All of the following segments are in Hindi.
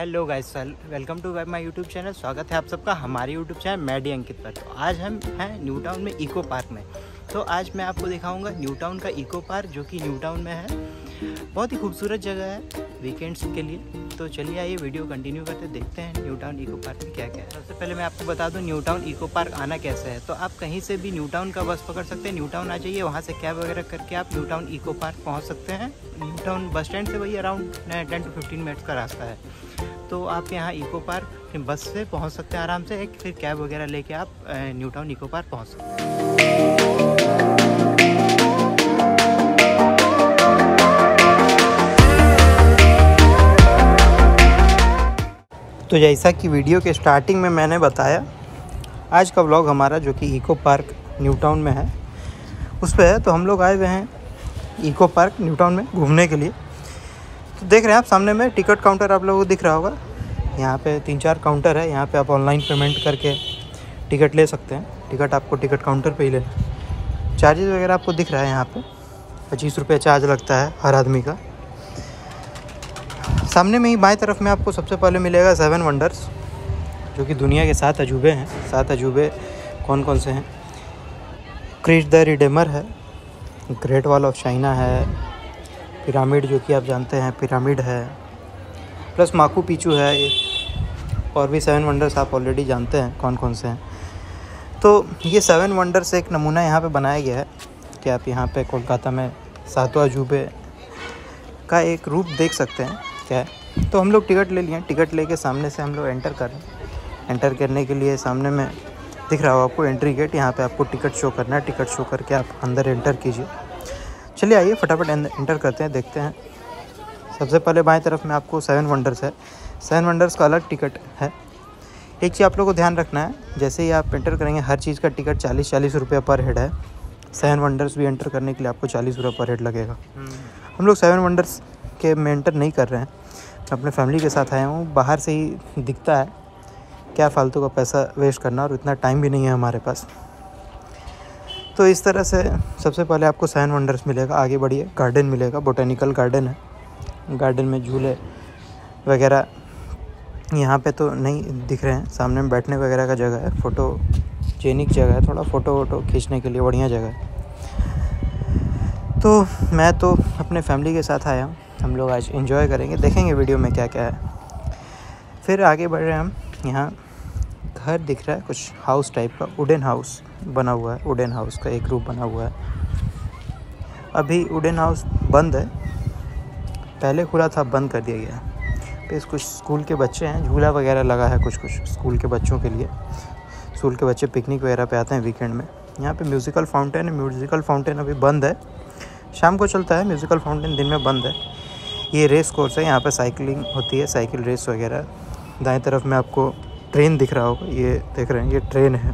Hello guys, welcome to my YouTube channel. स्वागत है आप सबका हमारे यूट्यूब चैनल मैं डी अंकित पर। तो आज हम हैं न्यू टाउन में इको पार्क में। तो आज मैं आपको दिखाऊंगा न्यू टाउन का इको पार्क, जो कि न्यू टाउन में है। बहुत ही खूबसूरत जगह है वीकेंड्स के लिए। तो चलिए आइए वीडियो कंटिन्यू करते देखते हैं न्यू टाउन इको पार्क में क्या क्या है। सबसे पहले मैं आपको बता दूं न्यू टाउन इको पार्क आना कैसे है। तो आप कहीं से भी न्यू टाउन का बस पकड़ सकते हैं, न्यू टाउन आ जाइए, वहाँ से कैब वगैरह करके आप न्यू टाउन इको पार्क पहुँच सकते हैं। न्यू टाउन बस स्टैंड से वही अराउंड 10 to 15 मिनट्स का रास्ता है। तो आप यहाँ इको पार्क बस से पहुँच सकते हैं आराम से, एक फिर कैब वगैरह लेके आप न्यू टाउन इको पार्क पहुँच सकते हैं। तो जैसा कि वीडियो के स्टार्टिंग में मैंने बताया, आज का व्लॉग हमारा जो कि इको पार्क न्यू टाउन में है उस पर है। तो हम लोग आए हुए हैं इको पार्क न्यू टाउन में घूमने के लिए। तो देख रहे हैं आप सामने में टिकट काउंटर आप लोगों को दिख रहा होगा। यहाँ पे 3-4 काउंटर है। यहाँ पे आप ऑनलाइन पेमेंट करके टिकट ले सकते हैं। टिकट आपको टिकट काउंटर पे ही लेना। चार्जेस वगैरह आपको दिख रहा है। यहाँ पे 25 रुपये चार्ज लगता है हर आदमी का। सामने में ही बाएं तरफ में आपको सबसे पहले मिलेगा 7 वंडर्स, जो कि दुनिया के 7 अजूबे हैं। 7 अजूबे कौन कौन से हैं? क्रिस्ट द रिडेमर है, ग्रेट वॉल ऑफ चाइना है, पिरामिड जो कि आप जानते हैं पिरामिड है, प्लस माकू पिचू है। और भी 7 वंडर्स आप ऑलरेडी जानते हैं कौन कौन से हैं। तो ये 7 वंडर्स एक नमूना यहाँ पे बनाया गया है कि आप यहाँ पे कोलकाता में 7 अजूबे का एक रूप देख सकते हैं क्या है। तो हम लोग टिकट ले लिए। टिकट लेके सामने से हम लोग एंटर कर रहे हैं। एंटर करने के लिए सामने में दिख रहा हो आपको एंट्री गेट। यहाँ पे आपको टिकट शो करना है। टिकट शो करके आप अंदर एंटर कीजिए। चलिए आइए फटाफट एंटर करते हैं, देखते हैं। सबसे पहले बाएं तरफ में आपको 7 वंडर्स है। 7 वंडर्स का अलग टिकट है। एक चीज़ आप लोगों को ध्यान रखना है, जैसे ही आप एंटर करेंगे हर चीज़ का टिकट 40 रुपये पर हेड है। 7 वंडर्स भी एंटर करने के लिए आपको 40 रुपये पर हेड लगेगा। हम लोग 7 वंडर्स के में एंटर नहीं कर रहे हैं। मैं अपने फैमिली के साथ आया हूँ। बाहर से ही दिखता है, क्या फालतू का पैसा वेस्ट करना, और इतना टाइम भी नहीं है हमारे पास। तो इस तरह से सबसे पहले आपको 7 वंडर्स मिलेगा। आगे बढ़िए, गार्डन मिलेगा, बोटेनिकल गार्डन है। गार्डन में झूले वगैरह यहाँ पे तो नहीं दिख रहे हैं। सामने में बैठने वगैरह का जगह है, फोटोजेनिक जगह है, थोड़ा फ़ोटो खींचने के लिए बढ़िया जगह है। तो मैं तो अपने फैमिली के साथ आया हूँ। हम लोग आज एंजॉय करेंगे, देखेंगे वीडियो में क्या क्या है। फिर आगे बढ़ रहे हैं हम। यहाँ घर दिख रहा है कुछ हाउस टाइप का, वुडन हाउस बना हुआ है। वुडन हाउस का एक रूप बना हुआ है। अभी वुडन हाउस बंद है, पहले खुला था, बंद कर दिया गया। तो कुछ स्कूल के बच्चे हैं, झूला वगैरह लगा है कुछ स्कूल के बच्चों के लिए। स्कूल के बच्चे पिकनिक वगैरह पे आते हैं वीकेंड में। यहाँ पे म्यूज़िकल फाउंटेन है। म्यूज़िकल फाउंटेन अभी बंद है, शाम को चलता है। म्यूज़िकल फाउंटेन दिन में बंद है। ये रेस कोर्स है, यहाँ पे साइकिलिंग होती है, साइकिल रेस वगैरह। दाएं तरफ में आपको ट्रेन दिख रहा होगा, ये देख रहे हैं, ये ट्रेन है।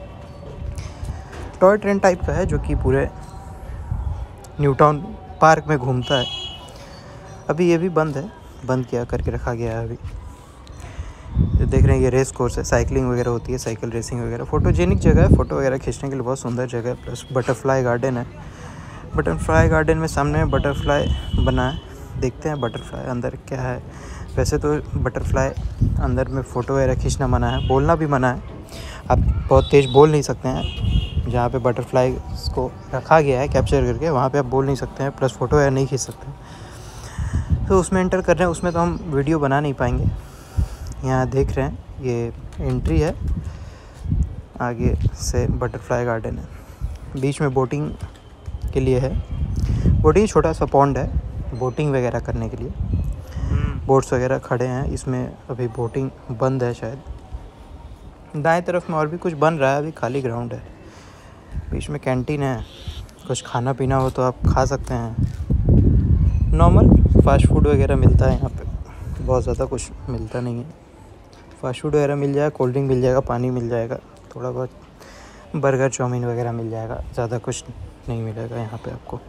टॉय ट्रेन टाइप का है, जो कि पूरे न्यू टाउन पार्क में घूमता है। अभी ये भी बंद है, बंद किया करके रखा गया है अभी। तो देख रहे हैं ये रेस कोर्स है, साइकिलिंग वगैरह होती है, साइकिल रेसिंग वगैरह। फ़ोटोजेनिक जगह है, फ़ोटो वगैरह खींचने के लिए बहुत सुंदर जगह है। प्लस बटरफ्लाई गार्डन है। बटरफ्लाई गार्डन में सामने बटरफ्लाई बना है, देखते हैं बटरफ्लाई अंदर क्या है। वैसे तो बटरफ्लाई अंदर में फ़ोटो वगैरह खींचना मना है, बोलना भी मना है। आप बहुत तेज़ बोल नहीं सकते हैं। जहाँ पे बटरफ्लाई को रखा गया है कैप्चर करके, वहाँ पे आप बोल नहीं सकते हैं, प्लस फ़ोटो वगैरह नहीं खींच सकते। तो उसमें एंटर कर रहे हैं, उसमें तो हम वीडियो बना नहीं पाएंगे। यहाँ देख रहे हैं ये एंट्री है, आगे से बटरफ्लाई गार्डन है। बीच में बोटिंग के लिए है। बोटिंग छोटा सा पॉन्ड है, बोटिंग वगैरह करने के लिए। बोट्स वगैरह खड़े हैं इसमें। अभी बोटिंग बंद है शायद। दाएं तरफ में और भी कुछ बन रहा है, अभी खाली ग्राउंड है। बीच में कैंटीन है, कुछ खाना पीना हो तो आप खा सकते हैं। नॉर्मल फास्ट फूड वगैरह मिलता है यहाँ पे, बहुत ज़्यादा कुछ मिलता नहीं है। फास्ट फूड वगैरह मिल जाएगा, कोल्ड ड्रिंक मिल जाएगा, पानी मिल जाएगा, थोड़ा बहुत बर्गर चाउमीन वगैरह मिल जाएगा, ज़्यादा कुछ नहीं मिलेगा यहाँ पे आपको।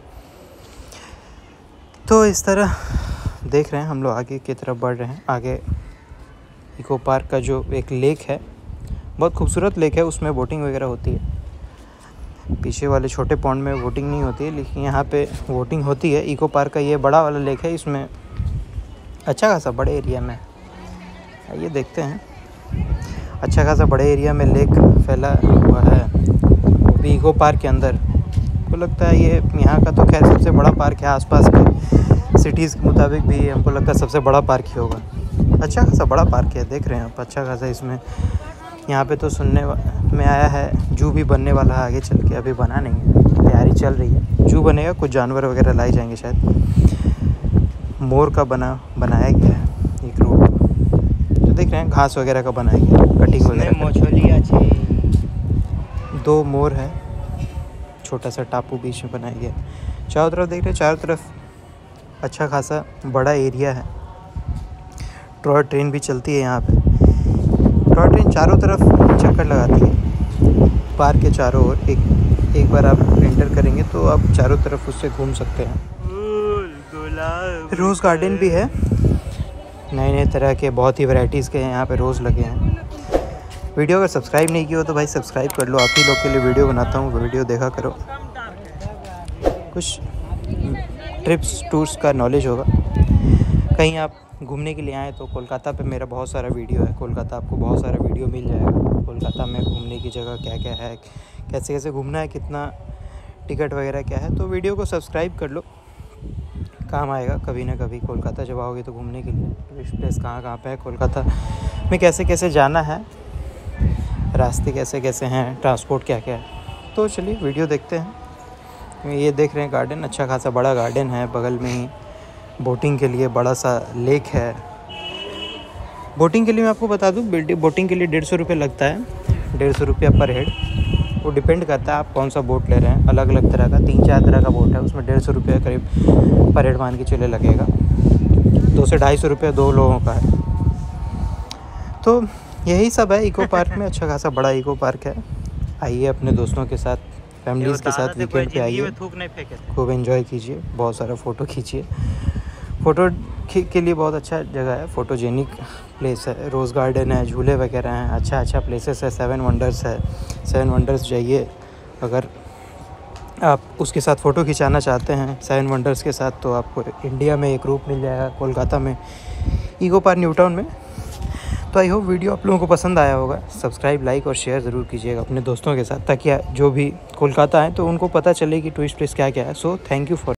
तो इस तरह देख रहे हैं हम लोग आगे की तरफ बढ़ रहे हैं। आगे इको पार्क का जो एक लेक है, बहुत खूबसूरत लेक है, उसमें बोटिंग वगैरह होती है। पीछे वाले छोटे पॉन्ड में बोटिंग नहीं होती है, लेकिन यहाँ पे बोटिंग होती है। इको पार्क का ये बड़ा वाला लेक है, इसमें अच्छा खासा बड़े एरिया में आइए देखते हैं। अच्छा खासा बड़े एरिया में लेक फैला हुआ है, वो भी इको पार्क के अंदर। हमको लगता है ये यहाँ का तो खैर सबसे बड़ा पार्क है, आसपास के सिटीज़ के मुताबिक भी हमको लगता है सबसे बड़ा पार्क ही होगा। अच्छा खासा बड़ा पार्क है, देख रहे हैं आप। अच्छा खासा इसमें यहाँ पे तो सुनने में आया है जू भी बनने वाला है आगे चल के, अभी बना नहीं है, तैयारी चल रही है। जू बनेगा, कुछ जानवर वगैरह लाए जाएंगे शायद। मोर का बनाया गया है एक रोड, तो देख रहे हैं घास वगैरह का बनाया गया, कटिंग वगैरह। 2 मोर है, छोटा सा टापू बीच में बनाया गया। चारों तरफ देख रहे हैं, चारों तरफ अच्छा खासा बड़ा एरिया है। टॉय ट्रेन भी चलती है यहाँ पे। टॉय ट्रेन चारों तरफ चक्कर लगाती है पार्क के चारों ओर। एक बार आप एंटर करेंगे तो आप चारों तरफ उससे घूम सकते हैं। रोज़ गार्डन भी है, नए नए तरह के बहुत ही वैरायटीज़ के यहाँ पे रोज़ लगे हैं। वीडियो अगर सब्सक्राइब नहीं किया हो तो भाई सब्सक्राइब कर लो, आप ही लोग के लिए वीडियो बनाता हूँ, वीडियो देखा करो। कुछ ट्रिप्स टूर्स का नॉलेज होगा। कहीं आप घूमने के लिए आए तो कोलकाता पे मेरा बहुत सारा वीडियो है। कोलकाता आपको बहुत सारा वीडियो मिल जाएगा। कोलकाता में घूमने की जगह क्या क्या है, कैसे कैसे घूमना है, कितना टिकट वगैरह क्या है, तो वीडियो को सब्सक्राइब कर लो, काम आएगा कभी ना कभी। कोलकाता जब आओगे तो घूमने के लिए टूरिस्ट प्लेस कहाँ कहाँ पे है, कोलकाता में कैसे कैसे जाना है, रास्ते कैसे कैसे हैं, ट्रांसपोर्ट क्या क्या है। तो चलिए वीडियो देखते हैं। ये देख रहे हैं गार्डन, अच्छा खासा बड़ा गार्डन है, बगल में ही बोटिंग के लिए बड़ा सा लेक है। बोटिंग के लिए मैं आपको बता दूं, बोटिंग के लिए 150 रुपये लगता है, 150 रुपया पर हेड। वो डिपेंड करता है आप कौन सा बोट ले रहे हैं, अलग अलग तरह का 3-4 तरह का बोट है, उसमें 150 रुपये करीब पर हेड मान के चले लगेगा। 200 से 250 रुपये 2 लोगों का है। तो यही सब है इको पार्क में, अच्छा खासा बड़ा इको पार्क है। आइए अपने दोस्तों के साथ, फैमिलीज़ के साथ वीकेंड पे आइए, खूब एंजॉय कीजिए, बहुत सारा फ़ोटो खींचिए। फ़ोटो के लिए बहुत अच्छा जगह है, फ़ोटोजेनिक प्लेस है। रोज़ गार्डन है, झूले वगैरह हैं, अच्छा प्लेसेस है। 7 वंडर्स है, 7 वंडर्स जाइए। अगर आप उसके साथ फ़ोटो खिंचाना चाहते हैं 7 वंडर्स के साथ, तो आपको इंडिया में एक रूप मिल जाएगा, कोलकाता में इको पार्क न्यू टाउन में। तो आई होप वीडियो आप लोगों को पसंद आया होगा। सब्सक्राइब, लाइक और शेयर ज़रूर कीजिएगा अपने दोस्तों के साथ, ताकि जो भी कोलकाता आए तो उनको पता चले कि टूरिस्ट प्लेस क्या क्या है। So thank you for